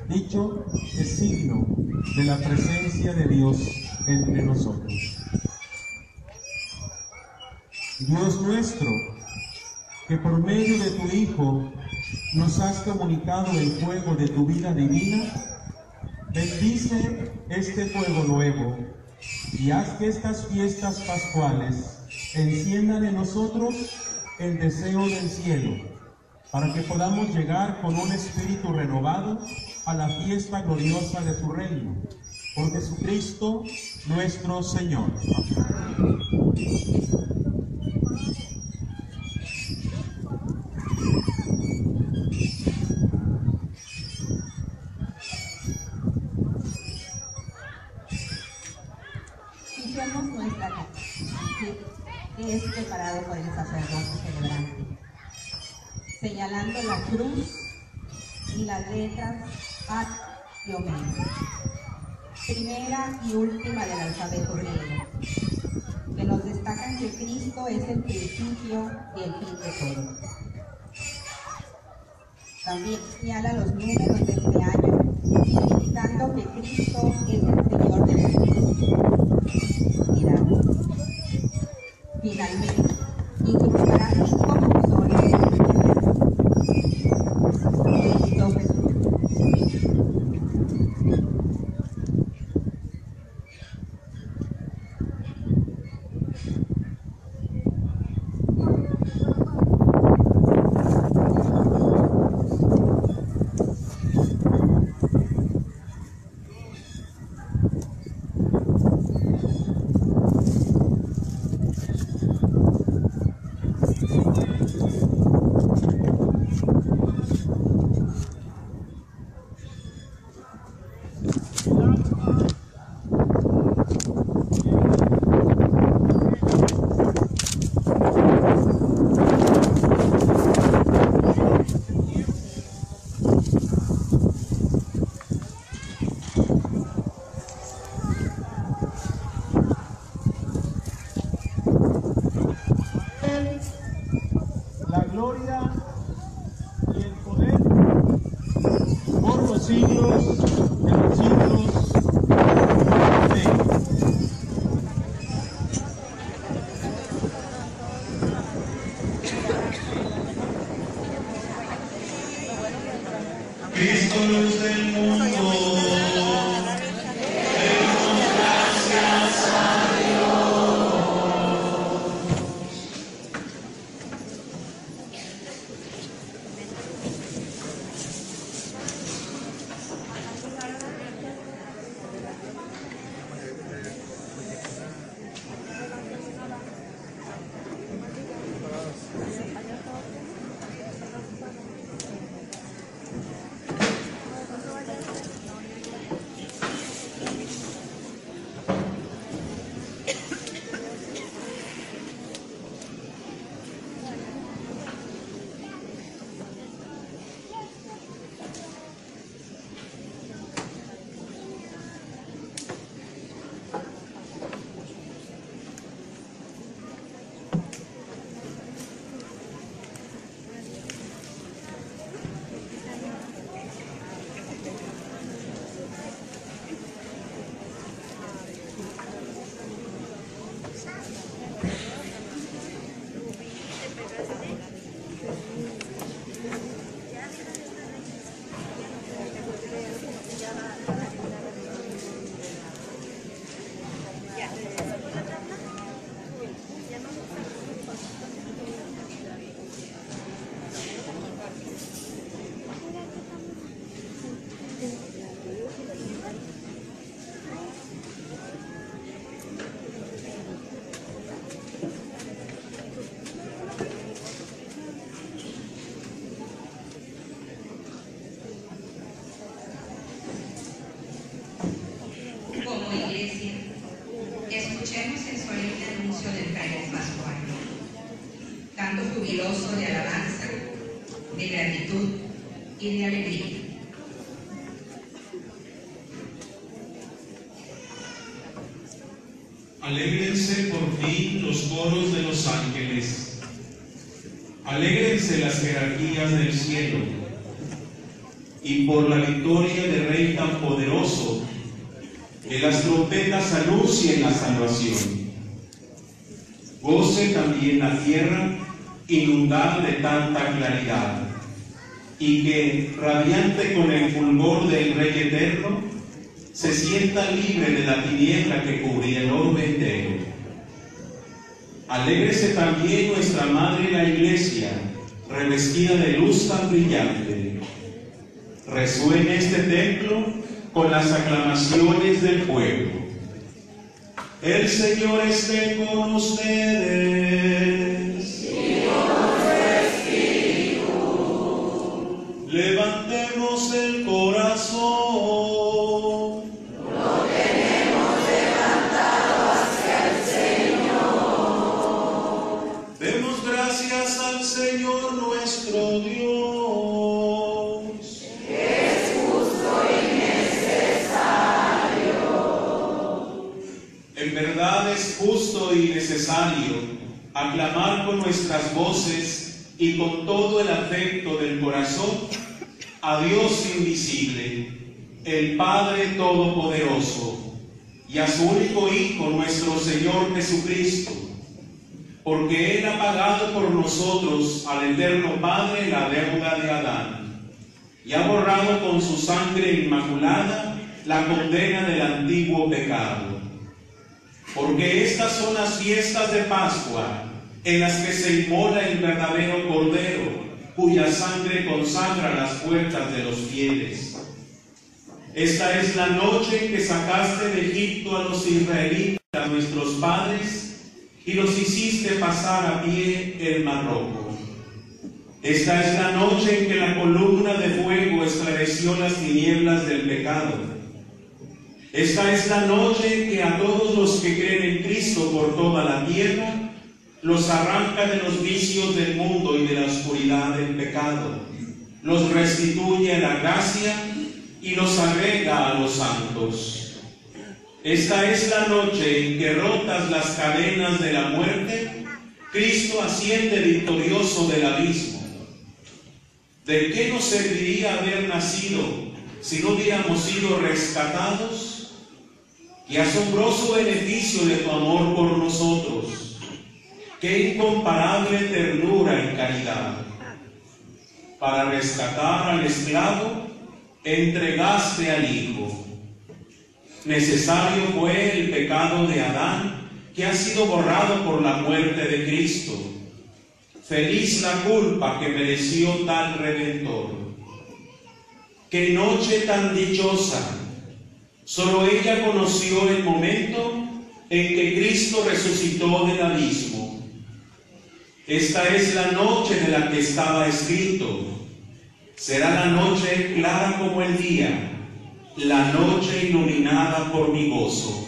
Dicho es signo de la presencia de Dios entre nosotros. Dios nuestro, que por medio de tu Hijo nos has comunicado el fuego de tu vida divina, bendice este fuego nuevo y haz que estas fiestas pascuales enciendan en nosotros el deseo del cielo, para que podamos llegar con un espíritu renovado a la fiesta gloriosa de tu reino. Por Jesucristo nuestro Señor. Fijemos nuestra que es preparado por el sacerdote celebrante, señalando la cruz y las letras Ad y Omega, primera y última del alfabeto griego, que nos destacan que Cristo es el principio y el fin de todo. También señala los números de este año, indicando que Cristo es el Señor de los siglos. Finalmente, incorporará 5 buzones de Cristo Jesús. La gloria y el poder por los siglos de los siglos. Amén. Cristo, luz del mundo. Como iglesia, escuchemos el solemne anuncio del Caris Pascual, canto jubiloso de alabanza, de gratitud y de alegría. Alégrense por fin los coros de los ángeles. Alégrense las jerarquías del cielo. y por la victoria del Rey tan poderoso, que las trompetas anuncien la salvación. Goce también la tierra inundada de tanta claridad, y que, radiante con el fulgor del Rey eterno, se sienta libre de la tiniebla que cubría el orbe entero. Alégrese también nuestra Madre la Iglesia, revestida de luz tan brillante. Resuene este templo con las aclamaciones del pueblo. El Señor esté con ustedes. Y con tu espíritu. Levantemos el corazón. Lo tenemos levantado hacia el Señor. Demos gracias al Señor nuestro Dios. Es justo y necesario. En verdad es justo y necesario aclamar con nuestras voces y con todo el afecto del corazón a Dios invisible, el Padre Todopoderoso, y a su único Hijo, nuestro Señor Jesucristo, porque Él ha pagado por nosotros al Eterno Padre la deuda de Adán, y ha borrado con su sangre inmaculada la condena del antiguo pecado. Porque estas son las fiestas de Pascua, en las que se inmola el verdadero Cordero, cuya sangre consagra las puertas de los fieles. Esta es la noche en que sacaste de Egipto a los israelitas, nuestros padres, y los hiciste pasar a pie el Mar Rojo. Esta es la noche en que la columna de fuego esclareció las tinieblas del pecado. Esta es la noche en que a todos los que creen en Cristo por toda la tierra, los arranca de los vicios del mundo y de la oscuridad del pecado, los restituye a la gracia y los agrega a los santos. Esta es la noche en que, rotas las cadenas de la muerte, Cristo asciende victorioso del abismo. ¿De qué nos serviría haber nacido si no hubiéramos sido rescatados? ¡Qué asombroso beneficio de tu amor por nosotros! ¡Qué incomparable ternura y caridad! Para rescatar al esclavo, entregaste al Hijo. Necesario fue el pecado de Adán, que ha sido borrado por la muerte de Cristo. Feliz la culpa que mereció tal Redentor. ¡Qué noche tan dichosa! Solo ella conoció el momento en que Cristo resucitó del abismo. Esta es la noche de la que estaba escrito. Será la noche clara como el día, la noche iluminada por mi gozo.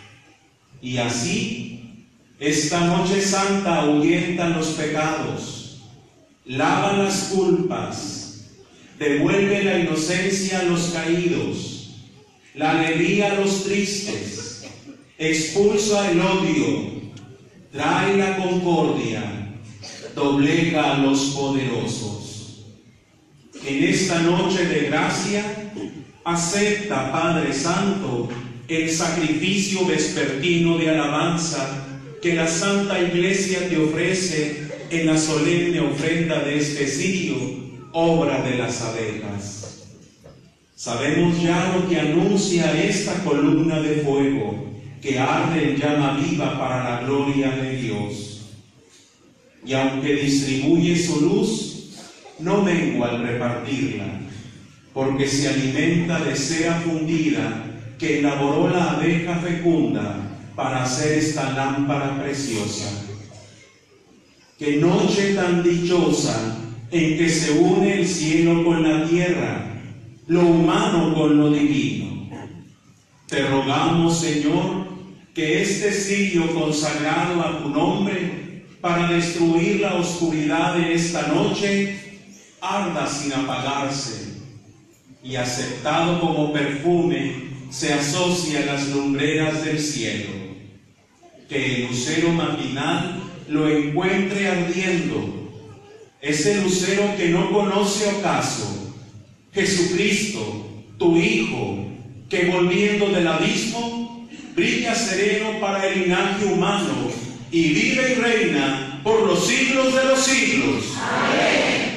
Y así, esta noche santa ahuyenta los pecados, lava las culpas, devuelve la inocencia a los caídos, la alegría a los tristes, expulsa el odio, trae la concordia, doblega a los poderosos. En esta noche de gracia, acepta, Padre Santo, el sacrificio vespertino de alabanza que la Santa Iglesia te ofrece en la solemne ofrenda de este cirio, obra de las abejas. Sabemos ya lo que anuncia esta columna de fuego que arde en llama viva para la gloria de Dios. Y aunque distribuye su luz, no mengua al repartirla, porque se alimenta de cera fundida que elaboró la abeja fecunda para hacer esta lámpara preciosa. Qué noche tan dichosa en que se une el cielo con la tierra, lo humano con lo divino. Te rogamos, Señor, que este cirio consagrado a tu nombre para destruir la oscuridad de esta noche arda sin apagarse, y aceptado como perfume se asocia a las lumbreras del cielo. Que el lucero matinal lo encuentre ardiendo, ese lucero que no conoce ocaso, Jesucristo, tu Hijo, que volviendo del abismo, brilla sereno para el linaje humano y vive y reina por los siglos de los siglos. Amén.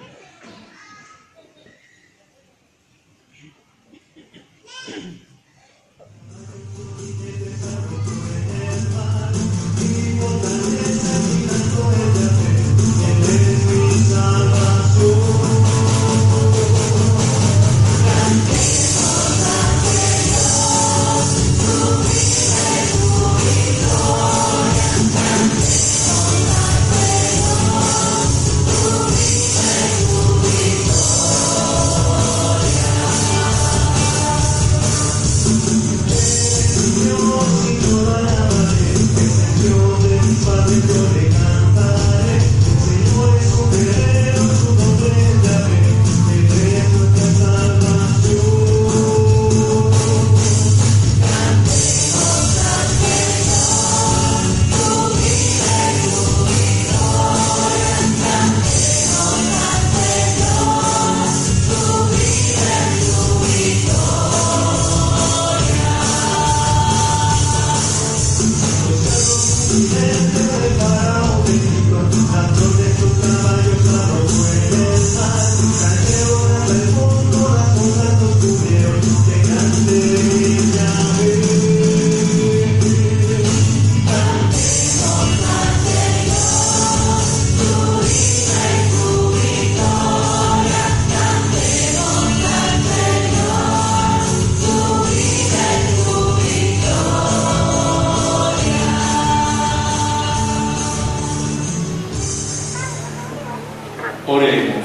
Oremos.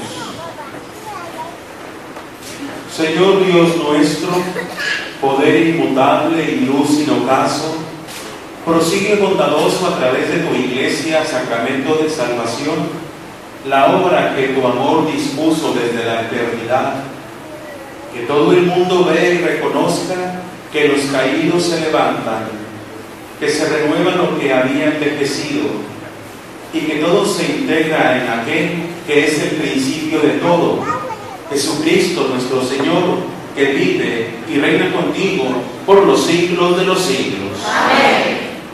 Señor Dios nuestro, poder inmutable y luz sin ocaso, prosigue bondadoso a través de tu Iglesia, sacramento de salvación, la obra que tu amor dispuso desde la eternidad. Que todo el mundo vea y reconozca que los caídos se levantan, que se renueva lo que había envejecido, y que todo se integra en aquel que es el principio de todo, Jesucristo nuestro Señor, que vive y reina contigo por los siglos de los siglos. Amén.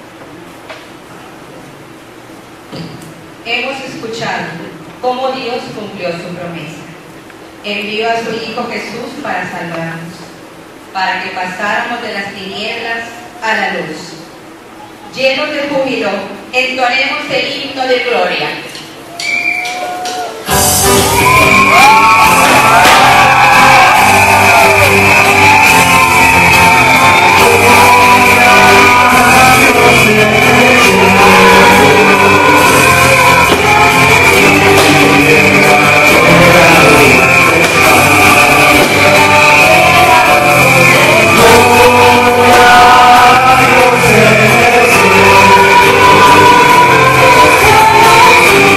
Hemos escuchado cómo Dios cumplió su promesa. Envió a su Hijo Jesús para salvarnos, para que pasáramos de las tinieblas a la luz. Llenos de júbilo, entonemos el himno de gloria. Gloria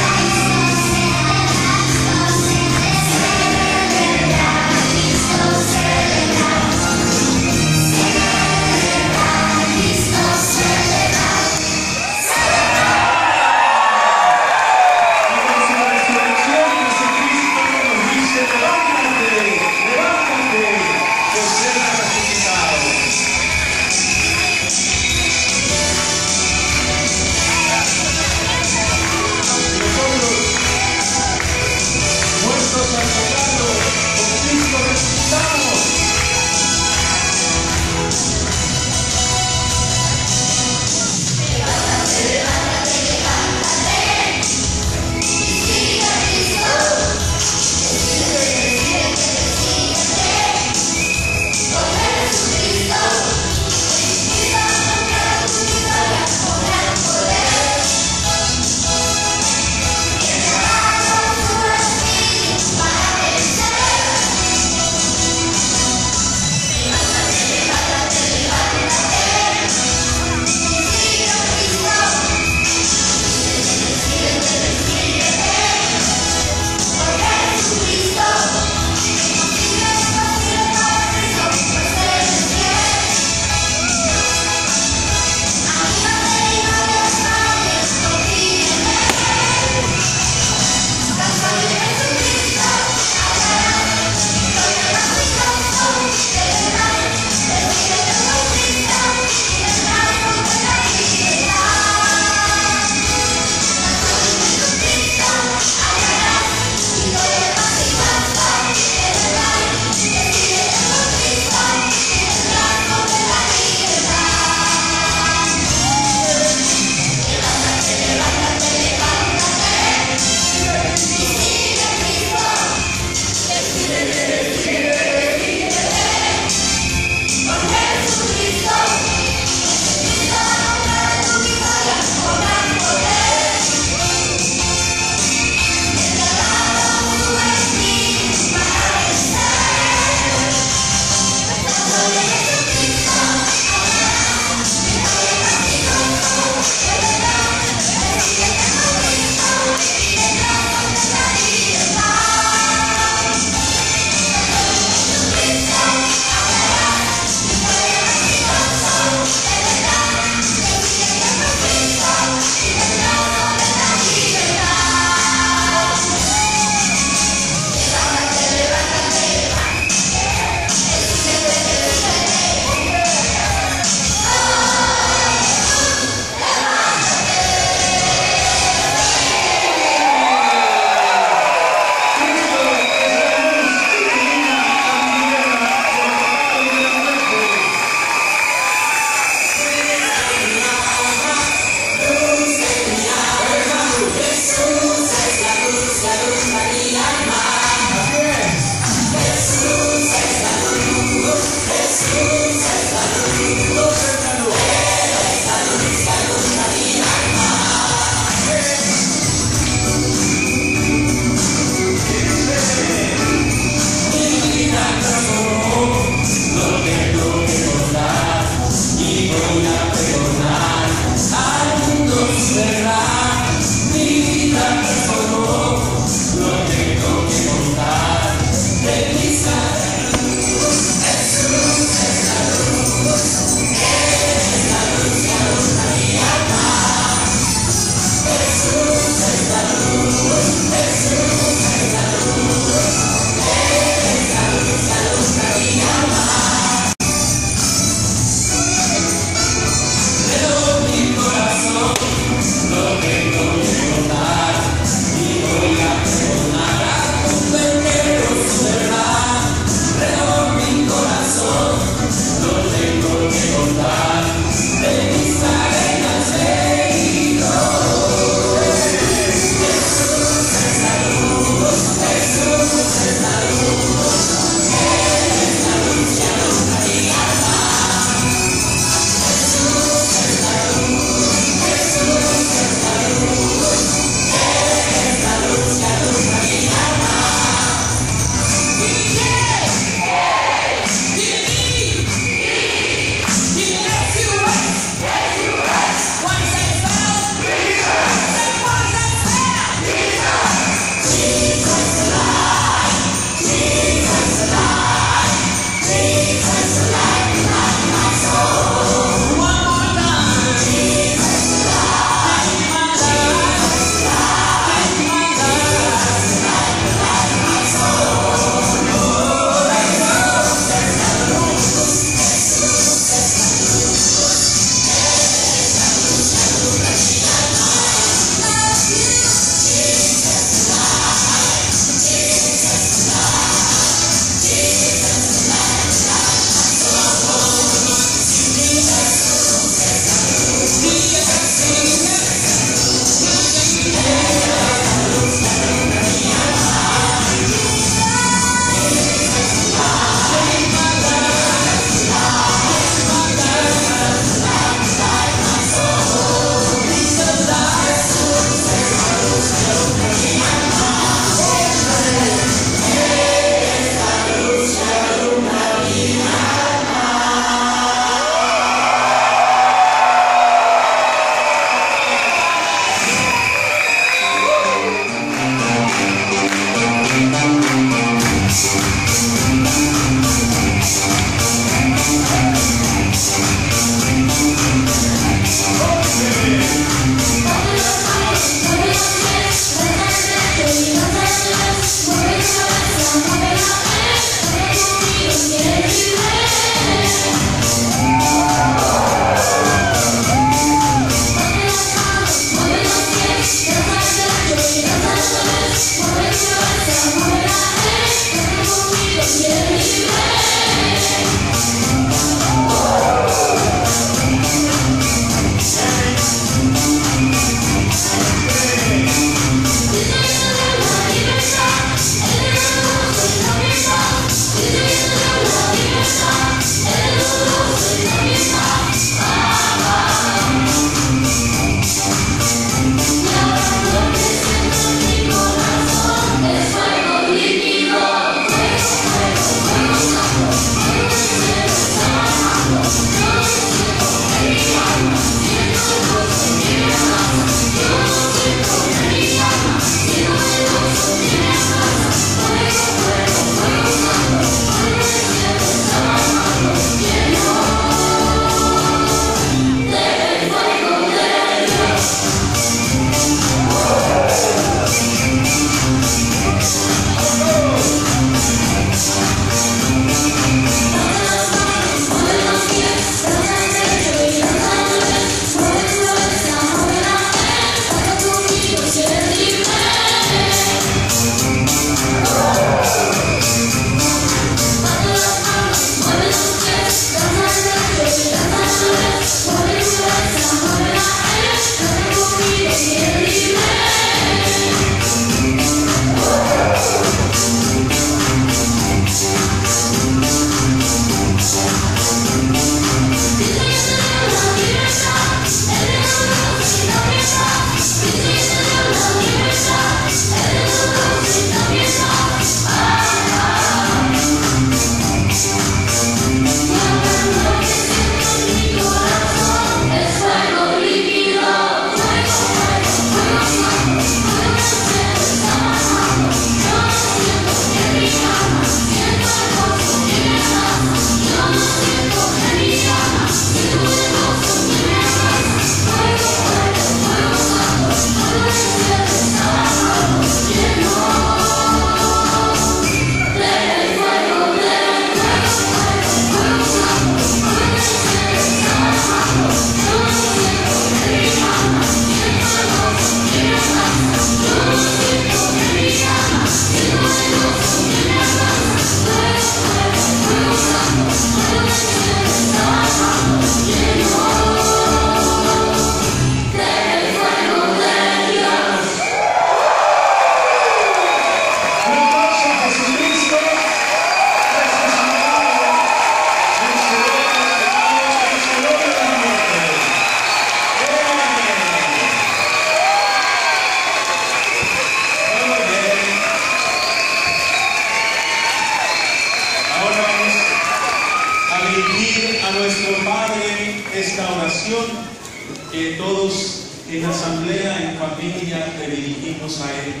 que todos en asamblea, en familia, le dirigimos a Él.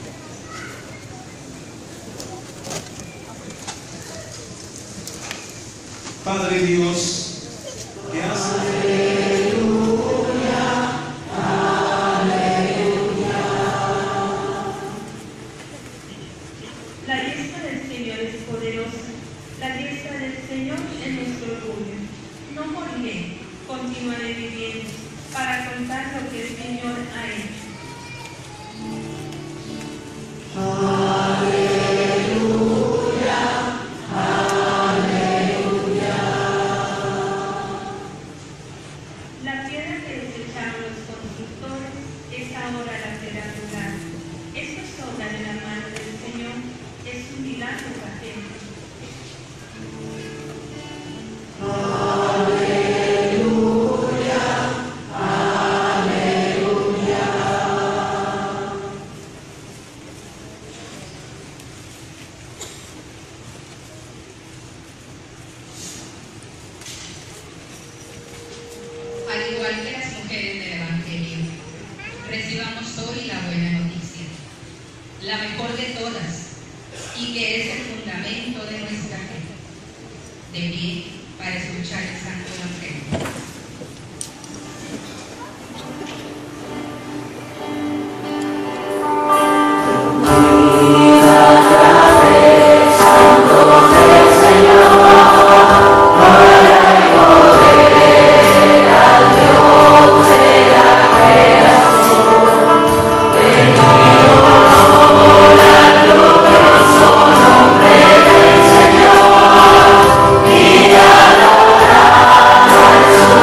Padre Dios, que haces la diestra del Señor es poderosa, la diestra del Señor es nuestro orgullo. No moriré, continuaré viviendo, para contar lo que el Señor ha hecho. La piedra que desecharon los constructores es ahora la piedra angular. Esto es obra de la mano del Señor, es un milagro patente. Al igual que las mujeres del Evangelio, recibamos hoy la buena noticia, la mejor de todas, y que es el fundamento de nuestra fe. De pie para escuchar el Santo Evangelio. Señor, y adoramos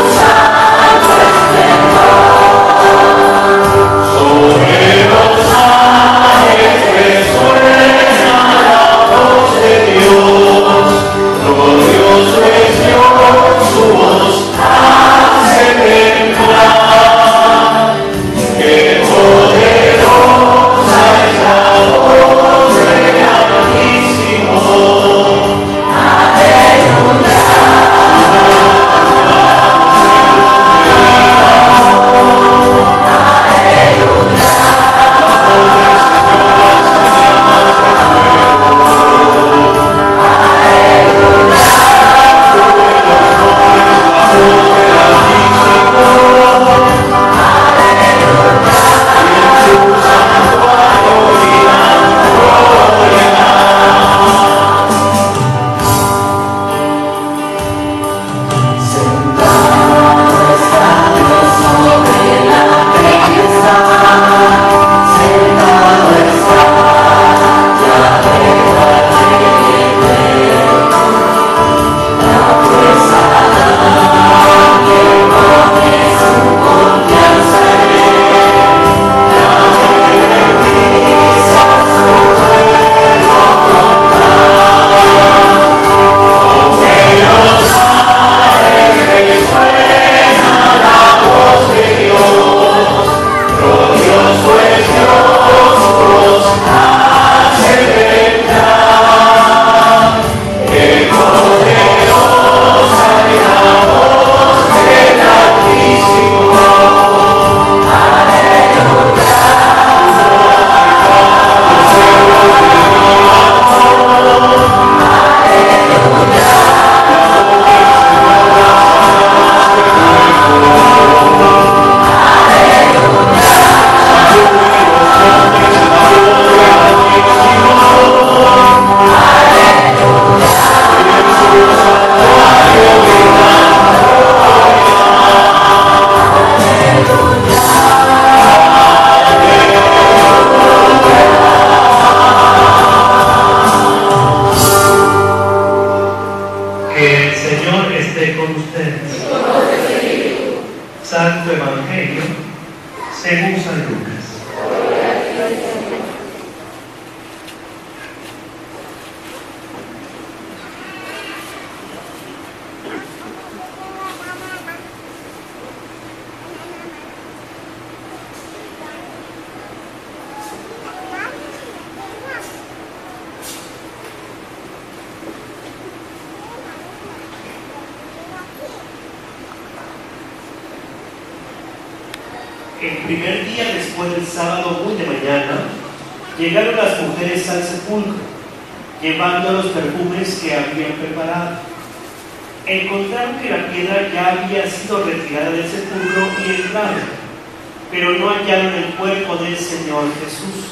primer día después del sábado, muy de mañana, llegaron las mujeres al sepulcro, llevando los perfumes que habían preparado. Encontraron que la piedra ya había sido retirada del sepulcro y entraron, pero no hallaron el cuerpo del Señor Jesús.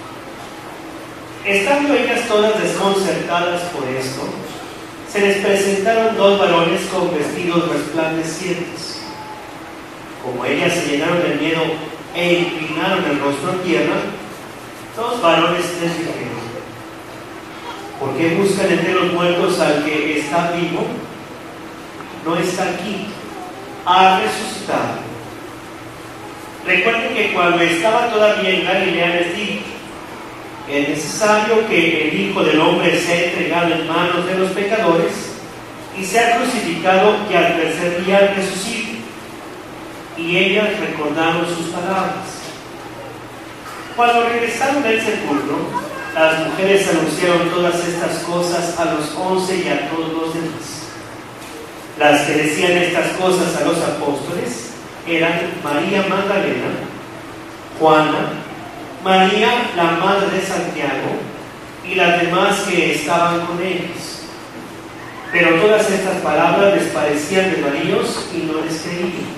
Estando ellas todas desconcertadas por esto, se les presentaron dos varones con vestidos resplandecientes. Como ellas se llenaron de miedo e inclinaron el rostro a tierra, los varones les dijeron: ¿por qué buscan entre los muertos al que está vivo? No está aquí, ha resucitado. Recuerden que cuando estaba todavía en Galilea les dije: es necesario que el Hijo del Hombre sea entregado en manos de los pecadores y sea crucificado y al tercer día resucite. Y ellas recordaron sus palabras. Cuando regresaron del sepulcro, las mujeres anunciaron todas estas cosas a los 11 y a todos los demás. Las que decían estas cosas a los apóstoles eran María Magdalena, Juana, María, la madre de Santiago, y las demás que estaban con ellos. Pero todas estas palabras les parecían desvaríos y no les creían.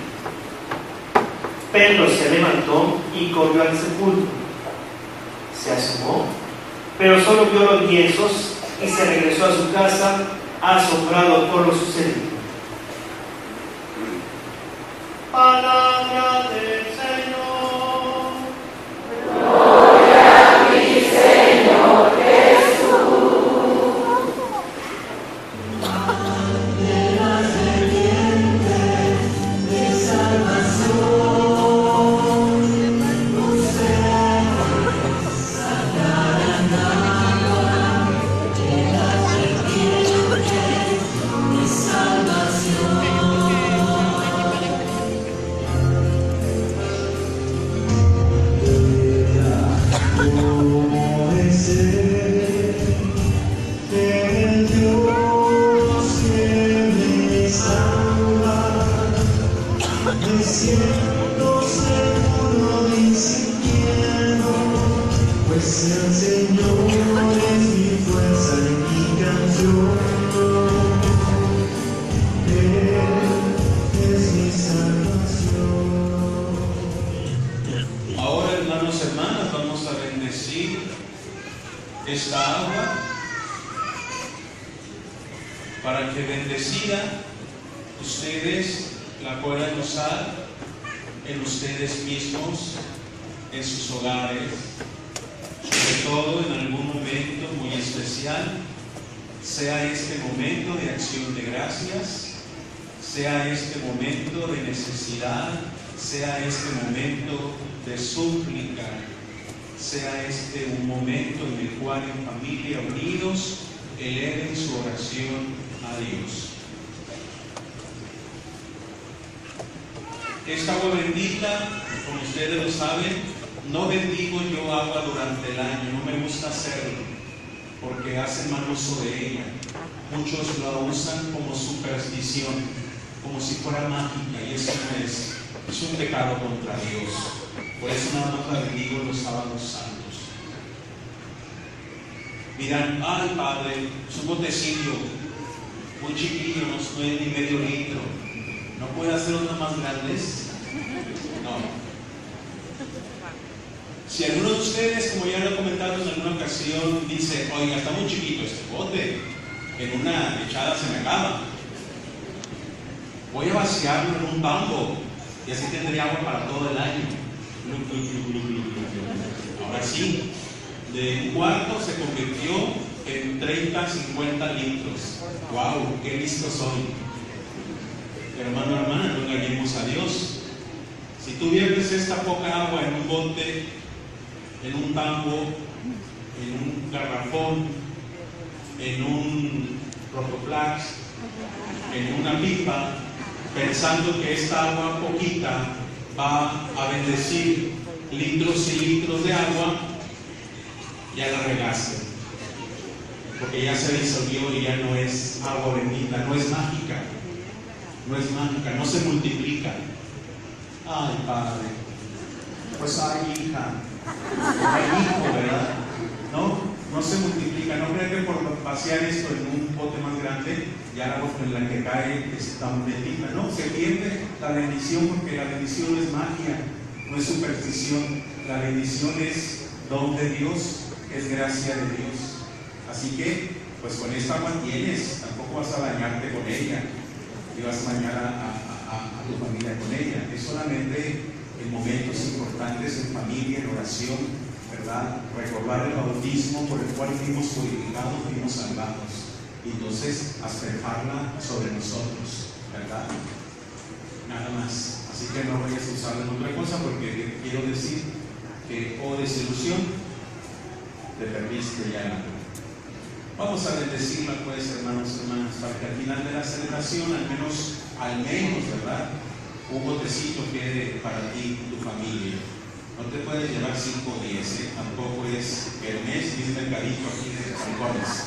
Pedro se levantó y corrió al sepulcro. Se asomó, pero solo vio los lienzos y se regresó a su casa asombrado por lo sucedido. Palabra del Señor. Gloria a ti, Señor Jesús. De la serpiente de salvación, ustedes sacarán agua de la serpiente de salvación. Siento seguro y sin miedo, pues el Señor es mi fuerza y mi canción. Él es mi salvación. Ahora, hermanos y hermanas, vamos a bendecir esta agua para que bendecida ustedes la puedan usar en ustedes mismos, en sus hogares, sobre todo en algún momento muy especial, sea este momento de acción de gracias, sea este momento de necesidad, sea este momento de súplica, sea este un momento en el cual en familia unidos eleven su oración a Dios. Esta agua bendita, como ustedes lo saben, no bendigo yo agua durante el año, no me gusta hacerlo, porque hacen mal uso de ella. Muchos la usan como superstición, como si fuera mágica, y eso no es un pecado contra Dios. Por eso nada más la bendigo los sábados santos. Dirán: ay Padre, es un botecillo muy chiquillo, no es ni medio litro. ¿No puede hacer unas más grandes? No. Si alguno de ustedes, como ya lo he comentado en alguna ocasión, dice: oiga, está muy chiquito este bote, en una echada se me acaba, voy a vaciarlo en un tambo y así tendré agua para todo el año. Ahora sí, de un cuarto se convirtió en 30, 50 litros. ¡Wow! ¡Qué listo soy! Hermano, hermana, no engañemos a Dios. Si tú viertes esta poca agua en un bote, en un tambo, en un garrafón, en un rotoplas, en una pipa, pensando que esta agua poquita va a bendecir litros y litros de agua, ya la regaste, porque ya se disolvió y ya no es agua bendita, no es mágica. No es mágica, no se multiplica. Ay, Padre, pues hay hija, hay hijo, ¿verdad? No se multiplica. No creo que por vaciar esto en un bote más grande, ya la agua en la que cae es tan bendita. No, se pierde la bendición, porque la bendición no es magia, no es superstición. La bendición es don de Dios, es gracia de Dios. Así que, pues con esta agua tienes, tampoco vas a bañarte con ella, y vas a bañar a tu familia con ella. Es solamente en momentos importantes, en familia, en oración, ¿verdad? Recordar el bautismo por el cual fuimos purificados, fuimos salvados. Y entonces asperjarla sobre nosotros, ¿verdad? Nada más. Así que no vayas a usarla en otra cosa, porque quiero decir que, desilusión, te perdiste ya. Vamos a bendecirla, pues, hermanos y hermanas, para que al final de la celebración, al menos, ¿verdad?, un botecito quede para ti y tu familia. No te puedes llevar 5 o 10, tampoco es el mes ni es mercadito aquí de rincones.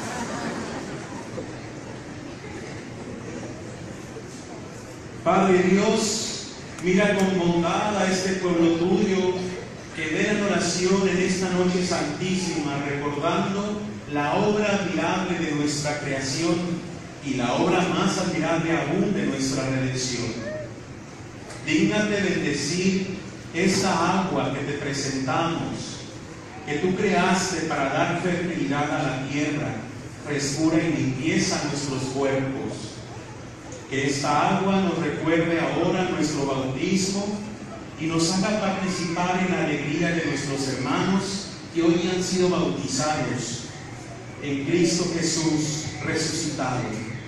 Padre Dios, mira con bondad a este pueblo tuyo que ven en oración en esta noche santísima, recordando la obra admirable de nuestra creación y la obra más admirable aún de nuestra redención. Dígnate bendecir esta agua que te presentamos, que tú creaste para dar fertilidad a la tierra, frescura y limpieza a nuestros cuerpos. Que esta agua nos recuerde ahora nuestro bautismo y nos haga participar en la alegría de nuestros hermanos que hoy han sido bautizados en Cristo Jesús resucitado,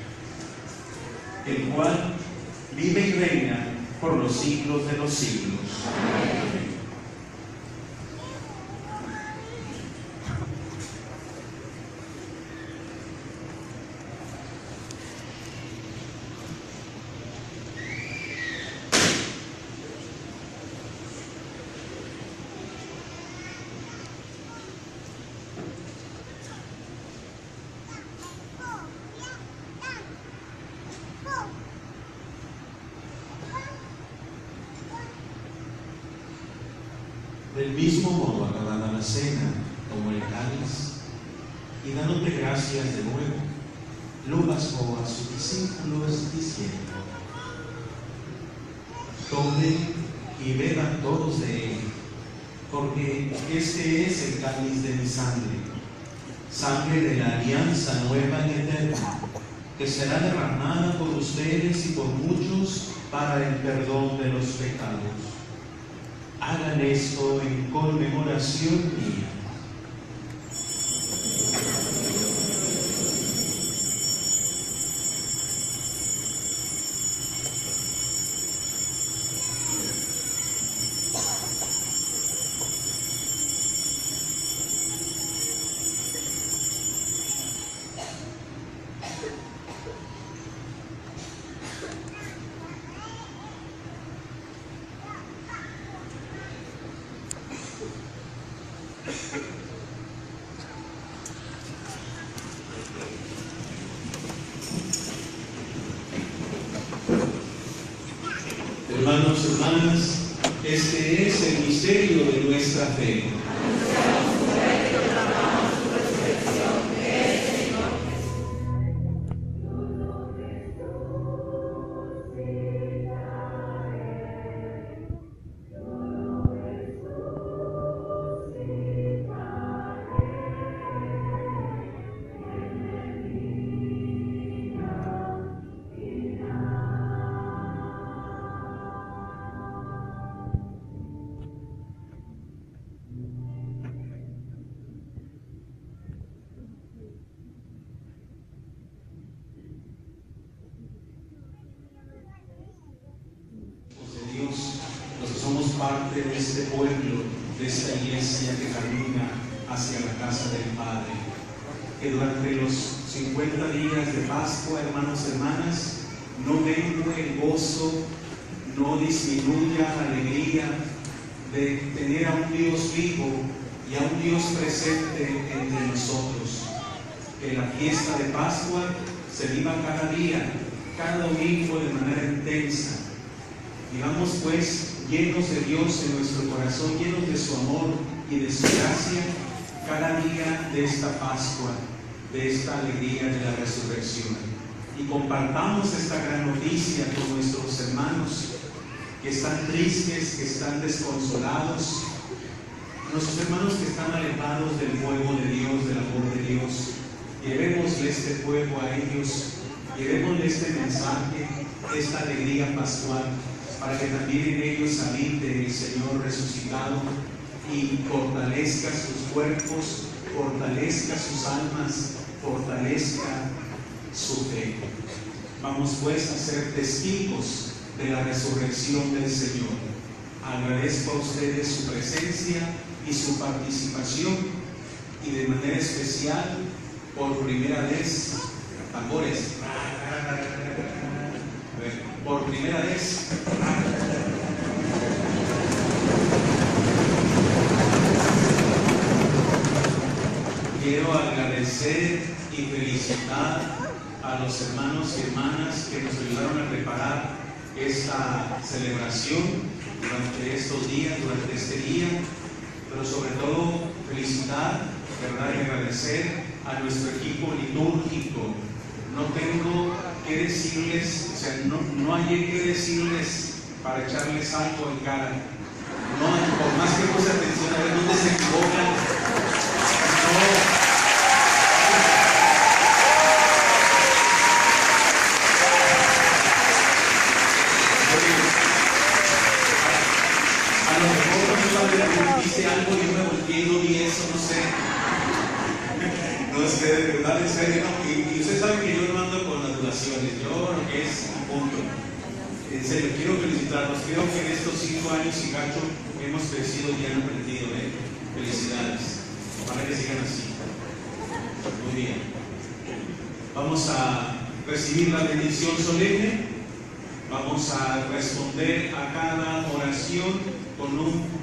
el cual vive y reina por los siglos de los siglos. Amén. Del mismo modo, acabada la cena, tomó el cáliz y dándote gracias de nuevo, lo pasó a sus discípulos diciendo: tomen y beban todos de él, porque este es el cáliz de mi sangre, sangre de la alianza nueva y eterna, que será derramada por ustedes y por muchos para el perdón de los pecados. Hagan esto en conmemoración mía. Hermanos y hermanas, este es el misterio de nuestra fe. Parte de este pueblo, de esta iglesia que camina hacia la casa del Padre, que durante los 50 días de Pascua, hermanos y hermanas, no mengue el gozo, no disminuya la alegría de tener a un Dios vivo y a un Dios presente entre nosotros. Que la fiesta de Pascua se viva cada día, cada domingo de manera intensa. Vivamos pues llenos de Dios en nuestro corazón, llenos de su amor y de su gracia, cada día de esta Pascua, de esta alegría de la resurrección. Y compartamos esta gran noticia con nuestros hermanos que están tristes, que están desconsolados, nuestros hermanos que están alejados del fuego de Dios, del amor de Dios. Llevémosle este fuego a ellos, llevémosle este mensaje, esta alegría pascual, para que también en ellos habite el Señor resucitado y fortalezca sus cuerpos, fortalezca sus almas, fortalezca su fe. Vamos pues a ser testigos de la resurrección del Señor. Agradezco a ustedes su presencia y su participación, y de manera especial, por primera vez, tambores, por primera vez, quiero agradecer y felicitar a los hermanos y hermanas que nos ayudaron a preparar esta celebración durante estos días, durante este día, pero sobre todo felicitar, ¿verdad?, y agradecer a nuestro equipo litúrgico. No tengo que decirles, o sea, no hay que decirles para echarles algo en cara. No, por más que puse atención a ver dónde se equivocan, no. A lo mejor dice algo y yo me volteé y no vi eso, no sé. No, es que de verdad, en serio, no. Y ustedes saben que yo no ando con adulaciones, yo lo que es a punto. En serio, quiero felicitarlos. Creo que en estos 5 años y cacho hemos crecido y han aprendido, Felicidades. Para que sigan así. Muy bien. Vamos a recibir la bendición solemne. Vamos a responder a cada oración con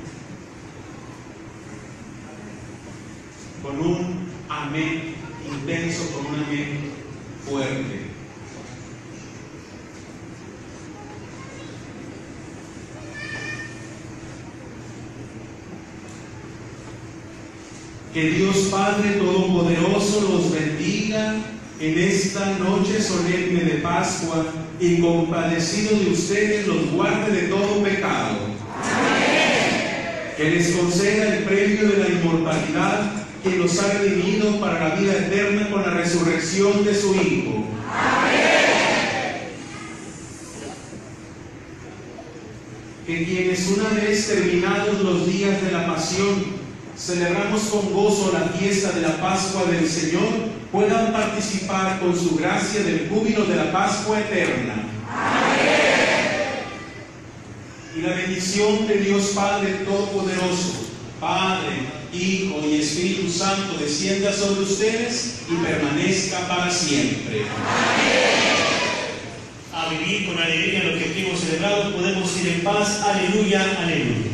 un amén intenso, con un amén fuerte. Que Dios Padre Todopoderoso los bendiga en esta noche solemne de Pascua, y compadecido de ustedes los guarde de todo pecado. Amén. Que les conceda el premio de la inmortalidad, que los ha redimido para la vida eterna con la resurrección de su Hijo. Amén. Que quienes, una vez terminados los días de la pasión, celebramos con gozo la fiesta de la Pascua del Señor, puedan participar con su gracia del júbilo de la Pascua eterna. Amén. Y la bendición de Dios Padre Todopoderoso, Padre, Hijo y Espíritu Santo, descienda sobre ustedes y permanezca para siempre. Amén. A vivir con alegría lo que hemos celebrado, podemos ir en paz. Aleluya, aleluya.